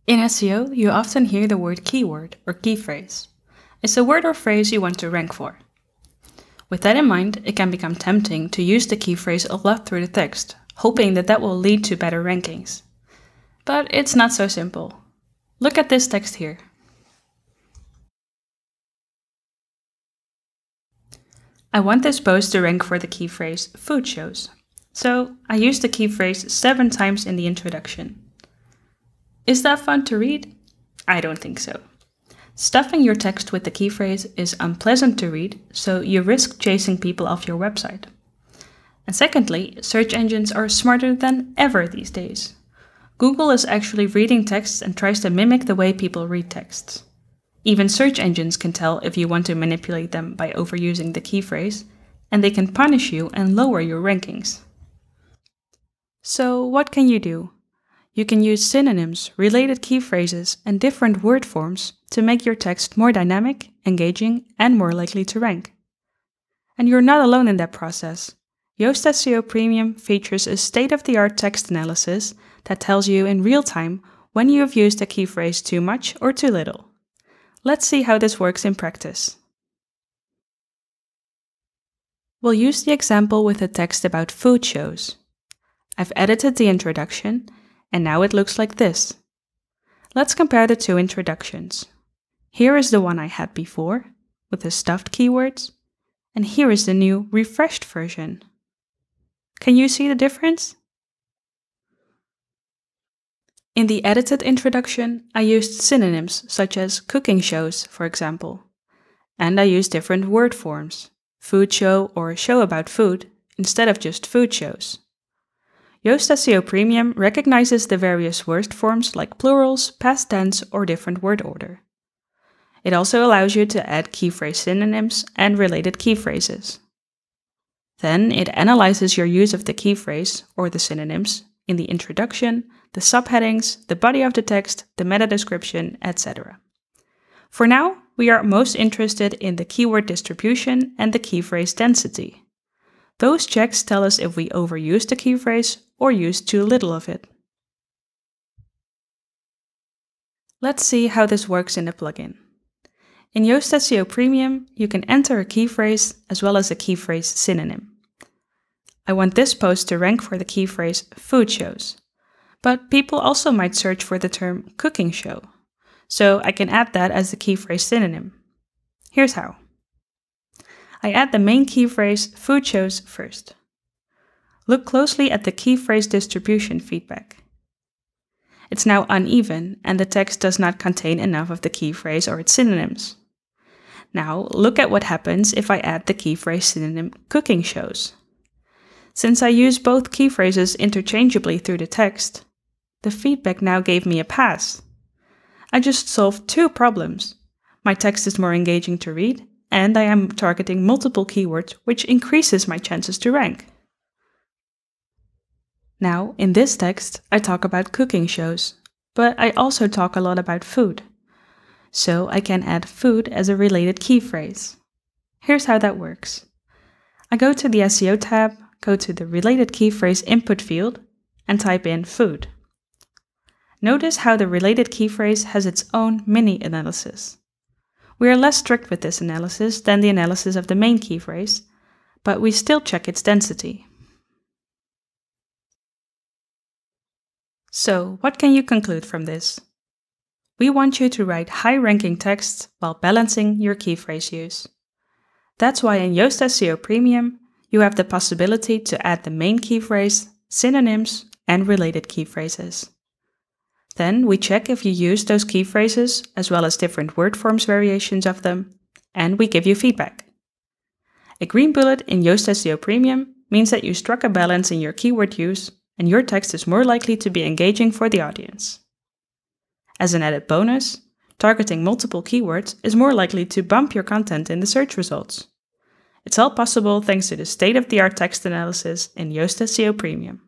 In SEO, you often hear the word keyword or key phrase. It's a word or phrase you want to rank for. With that in mind, it can become tempting to use the key phrase a lot through the text, hoping that will lead to better rankings. But it's not so simple. Look at this text here. I want this post to rank for the key phrase food shows. So I use the key phrase 7 times in the introduction. Is that fun to read? I don't think so. Stuffing your text with the key phrase is unpleasant to read, so you risk chasing people off your website. And secondly, search engines are smarter than ever these days. Google is actually reading texts and tries to mimic the way people read texts. Even search engines can tell if you want to manipulate them by overusing the key phrase, and they can punish you and lower your rankings. So what can you do? You can use synonyms, related key phrases, and different word forms to make your text more dynamic, engaging, and more likely to rank. And you're not alone in that process. Yoast SEO Premium features a state-of-the-art text analysis that tells you in real time when you have used a key phrase too much or too little. Let's see how this works in practice. We'll use the example with a text about food shows. I've edited the introduction, and now it looks like this. Let's compare the two introductions. Here is the one I had before, with the stuffed keywords, and here is the new, refreshed version. Can you see the difference? In the edited introduction, I used synonyms such as cooking shows, for example. And I used different word forms, food show or show about food, instead of just food shows. Yoast SEO Premium recognizes the various word forms like plurals, past tense, or different word order. It also allows you to add key phrase synonyms and related key phrases. Then it analyzes your use of the key phrase or the synonyms in the introduction, the subheadings, the body of the text, the meta description, etc. For now, we are most interested in the keyword distribution and the key phrase density. Those checks tell us if we overuse the key phrase or use too little of it. Let's see how this works in the plugin. In Yoast SEO Premium, you can enter a key phrase as well as a key phrase synonym. I want this post to rank for the key phrase food shows, but people also might search for the term cooking show, so I can add that as the key phrase synonym. Here's how. I add the main key phrase food shows first. Look closely at the key phrase distribution feedback. It's now uneven and the text does not contain enough of the key phrase or its synonyms. Now look at what happens if I add the key phrase synonym cooking shows. Since I use both key phrases interchangeably through the text, the feedback now gave me a pass. I just solved 2 problems. My text is more engaging to read, and I am targeting multiple keywords, which increases my chances to rank. Now, in this text, I talk about cooking shows, but I also talk a lot about food. So I can add food as a related key phrase. Here's how that works. I go to the SEO tab, go to the related key phrase input field, and type in food. Notice how the related key phrase has its own mini analysis. We are less strict with this analysis than the analysis of the main key phrase, but we still check its density. So, what can you conclude from this? We want you to write high-ranking texts while balancing your key phrase use. That's why in Yoast SEO Premium, you have the possibility to add the main key phrase, synonyms, and related key phrases. Then we check if you use those key phrases, as well as different word forms variations of them, and we give you feedback. A green bullet in Yoast SEO Premium means that you struck a balance in your keyword use, and your text is more likely to be engaging for the audience. As an added bonus, targeting multiple keywords is more likely to bump your content in the search results. It's all possible thanks to the state-of-the-art text analysis in Yoast SEO Premium.